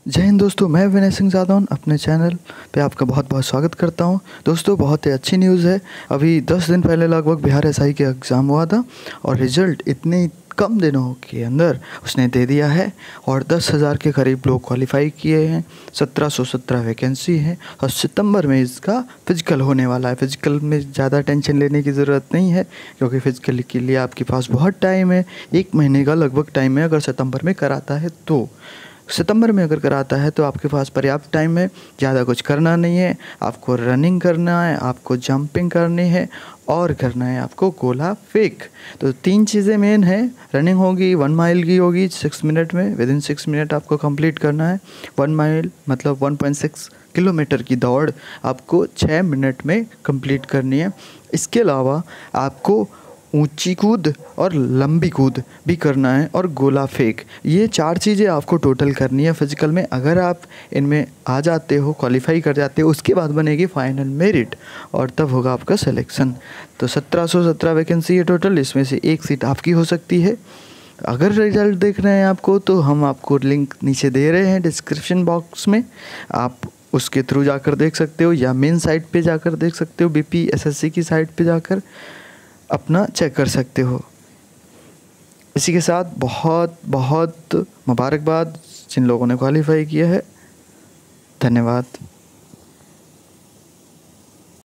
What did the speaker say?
जय हिंद दोस्तों, मैं विनय सिंह जादौन अपने चैनल पे आपका बहुत बहुत स्वागत करता हूं। दोस्तों, बहुत ही अच्छी न्यूज़ है। अभी 10 दिन पहले लगभग बिहार एसआई का एग्ज़ाम हुआ था और रिज़ल्ट इतने कम दिनों के अंदर उसने दे दिया है और 10,000 के करीब लोग क्वालिफाई किए हैं। 1717 वैकेंसी है और सितंबर में इसका फिजिकल होने वाला है। फिजिकल में ज़्यादा टेंशन लेने की ज़रूरत नहीं है क्योंकि फिजिकल के लिए आपके पास बहुत टाइम है। 1 महीने का लगभग टाइम है। अगर सितंबर में कराता है तो सितंबर में अगर कराता है तो आपके पास पर्याप्त टाइम है। ज़्यादा कुछ करना नहीं है। आपको रनिंग करना है, आपको जंपिंग करनी है और करना है आपको गोला फेंक। तो 3 चीज़ें मेन है। रनिंग होगी 1 माइल की होगी 6 मिनट में, विदिन 6 मिनट आपको कंप्लीट करना है। 1 माइल मतलब 1.6 किलोमीटर की दौड़ आपको 6 मिनट में कंप्लीट करनी है। इसके अलावा आपको ऊंची कूद और लंबी कूद भी करना है और गोला फेंक। ये 4 चीज़ें आपको टोटल करनी है फिजिकल में। अगर आप इनमें आ जाते हो, क्वालिफाई कर जाते हो, उसके बाद बनेगी फाइनल मेरिट और तब होगा आपका सिलेक्शन। तो 1717 वैकेंसी है टोटल, इसमें से 1 सीट आपकी हो सकती है। अगर रिजल्ट देख रहे हैं आपको तो हम आपको लिंक नीचे दे रहे हैं डिस्क्रिप्शन बॉक्स में। आप उसके थ्रू जाकर देख सकते हो या मेन साइट पे जाकर देख सकते हो। बीपीएसएससी की साइट पे जाकर अपना चेक कर सकते हो। इसी के साथ बहुत बहुत मुबारकबाद जिन लोगों ने क्वालिफाई किया है। धन्यवाद।